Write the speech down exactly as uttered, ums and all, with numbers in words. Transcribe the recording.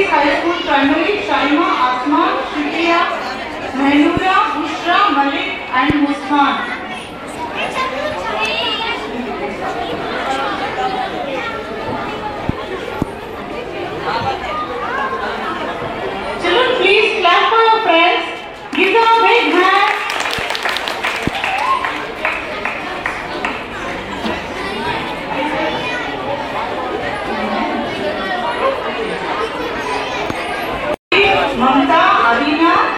Ladies High School Primary, Shaima, Asma, Shikia, Mehnura, Bushra, Malik and Muskan.